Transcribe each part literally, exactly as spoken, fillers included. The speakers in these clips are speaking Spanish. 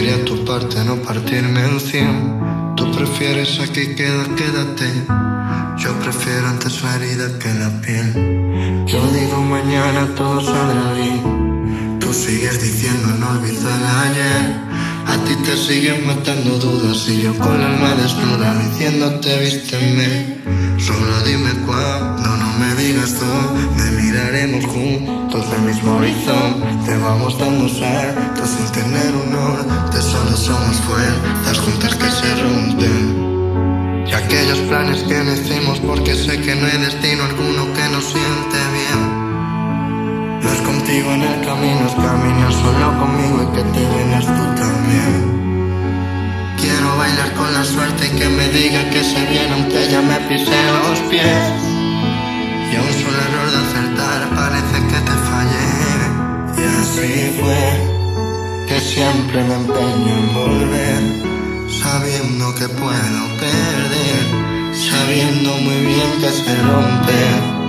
quería tu parte, no partirme en cien. Tú prefieres aquí, queda, quédate. Yo prefiero antes la herida que la piel. Yo digo mañana todo saldrá bien. Tú sigues diciendo no olvido el ayer. A ti te siguen matando dudas y yo con la alma desnuda diciéndote vísteme. Solo dime cuándo, no me digas dónde. Miraremos juntos el mismo horizonte. Vamos dando saltos sin tener un norte. Solo somos fuerzas juntas que se rompen. Y aquellos planes que no hicimos porque sé que no hay destino alguno que nos siente bien. No es contigo en el camino, es caminar solo conmigo y que te vengas tú también. Quiero bailar con la suerte y que me diga que se viene aunque ya me pise los pies. Y a un solo error de acertar parece que te fallé. Y así fue, que siempre me empeño en volver, sabiendo que puedo perder, sabiendo muy bien que se rompe.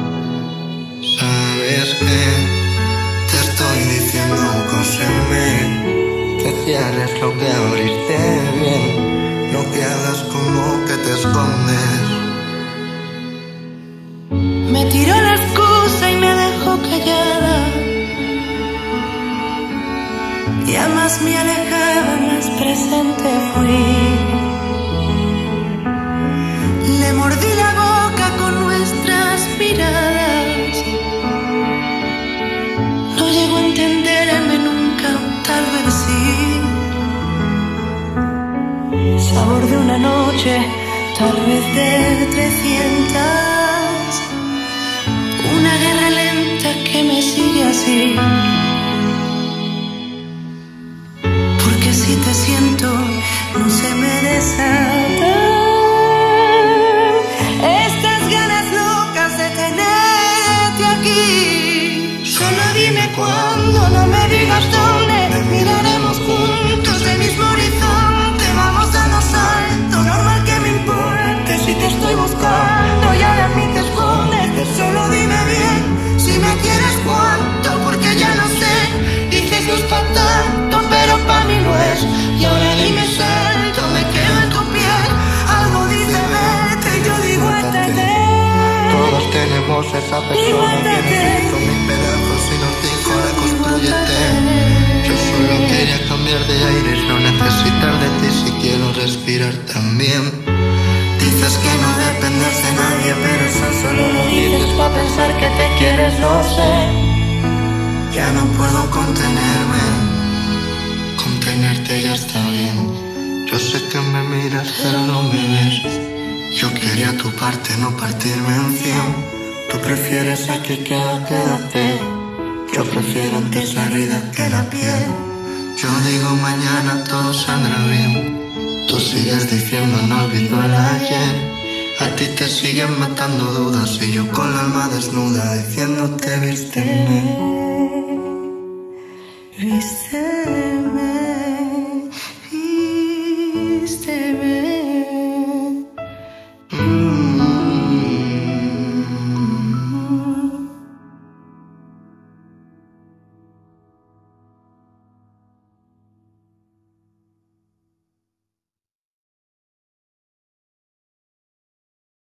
¿Sabes qué? Te estoy diciendo, cóseme, que cierres lo que abriste bien, no que hagas como que te escondes. Me tiró la excusa y me dejó callada, y a más me alejaba, más presente fui. Le mordí la boca con nuestras miradas. No llegó a entenderme nunca, tal vez sí. Sabor de una noche, tal vez de trescientas. Una guerra lenta que me sigue así. Porque si te siento, no se me desatan estas ganas locas de tenerte aquí. Solo dime cuándo, no me digas dónde. Miraremos juntos el mismo horizonte. Vamos dando salto, normal que me importe si te estoy buscando y ahora a mí te escondes. Solo dime bien si me quieres cuánto, porque ya no sé. Dices no es pa' tanto, pero pa' mí lo es. Y ahora dime suelto, me quedo en tu piel. Algo dice vete y yo digo átate. Todos tenemos esa persona que nos hizo mil pedazos y nos dijo ahora constrúyete. Yo solo quería cambiar de aire y no necesitar de ti si quiero respirar también. Dices que no dependes de nadie, pero eso solo lo dices pa' pensar que te quieres, lo sé. Ya no puedo contenerme, contenerte ya está bien. Yo sé que me miras pero no me ves. Yo quería tu parte, no partirme en cien. Tú prefieres aquí, queda, quédate. Yo prefiero antes la herida que la piel. Yo digo mañana todo saldrá bien. Tú sigues diciendo no olvido el ayer. A ti te siguen matando dudas y yo con la alma desnuda diciéndote vísteme. Vísteme.